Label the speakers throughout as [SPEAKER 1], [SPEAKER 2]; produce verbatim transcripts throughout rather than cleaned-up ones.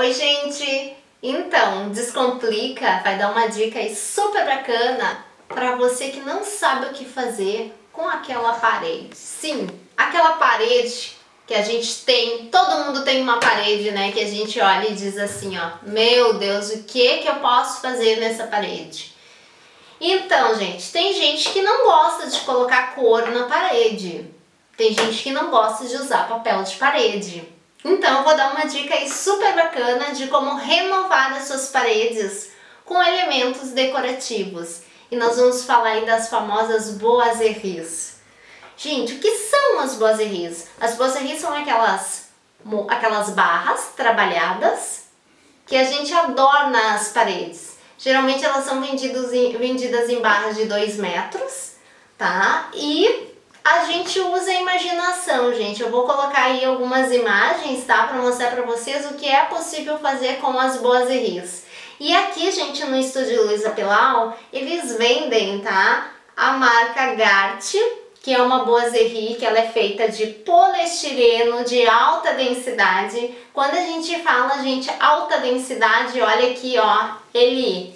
[SPEAKER 1] Oi, gente! Então, Descomplica vai dar uma dica aí super bacana para você que não sabe o que fazer com aquela parede. Sim, aquela parede que a gente tem, todo mundo tem uma parede, né? Que a gente olha e diz assim, ó, meu Deus, o que que eu posso fazer nessa parede? Então, gente, tem gente que não gosta de colocar cor na parede. Tem gente que não gosta de usar papel de parede. Então eu vou dar uma dica aí super bacana de como renovar as suas paredes com elementos decorativos. E nós vamos falar aí das famosas boiseries. Gente, o que são as boiseries? As boiseries são aquelas, aquelas barras trabalhadas que a gente adorna as paredes. Geralmente elas são vendidas em, vendidas em barras de dois metros, tá? E a gente usa a imaginação, gente. Eu vou colocar aí algumas imagens, tá? Para mostrar para vocês o que é possível fazer com as boiseries. E aqui, gente, no estúdio Luiza Pilau, eles vendem, tá? A marca Gart, que é uma boiserie que ela é feita de poliestireno de alta densidade. Quando a gente fala, gente, alta densidade, olha aqui, ó, ele,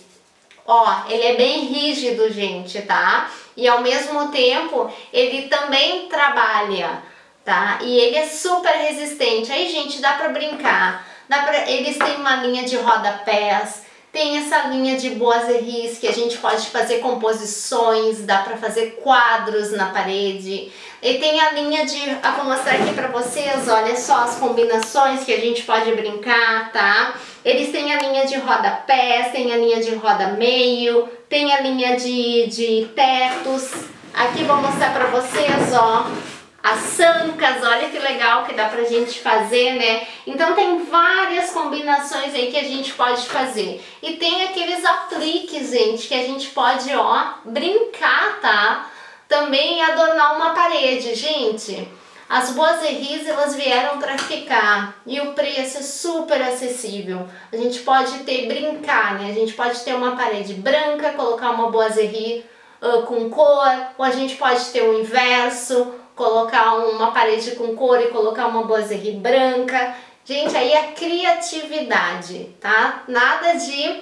[SPEAKER 1] ó, ele é bem rígido, gente, tá? E ao mesmo tempo, ele também trabalha, tá? E ele é super resistente. Aí, gente, dá pra brincar. Dá pra... Eles têm uma linha de rodapés, tem essa linha de boiseries que a gente pode fazer composições, dá pra fazer quadros na parede. E tem a linha de... Eu vou mostrar aqui pra vocês, olha só as combinações que a gente pode brincar, tá? Eles têm a linha de rodapés, tem a linha de roda meio, tem a linha de, de tetos. Aqui vou mostrar pra vocês, ó, as sancas, olha que legal que dá pra gente fazer, né? Então tem várias combinações aí que a gente pode fazer. E tem aqueles apliques, gente, que a gente pode, ó, brincar, tá? Também adornar uma parede, gente. As boiseries, elas vieram para ficar e o preço é super acessível. A gente pode ter, brincar, né? A gente pode ter uma parede branca, colocar uma boiserie uh, com cor, ou a gente pode ter o inverso, colocar uma parede com cor e colocar uma boiserie branca. Gente, aí é criatividade, tá? Nada de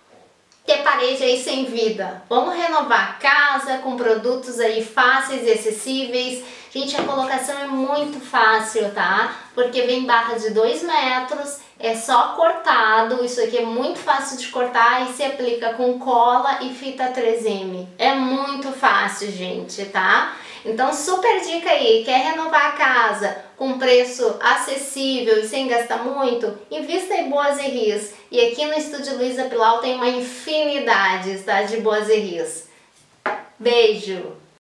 [SPEAKER 1] ter parede aí sem vida. Vamos renovar a casa com produtos aí fáceis e acessíveis. Gente, a colocação é muito fácil, tá? Porque vem barra de dois metros, é só cortado. Isso aqui é muito fácil de cortar e se aplica com cola e fita três M. É muito fácil, gente, tá? Então, super dica aí, quer renovar a casa com preço acessível e sem gastar muito? Invista em boiseries. E aqui no estúdio Luiza Pilau tem uma infinidade, tá, de boiseries. Beijo!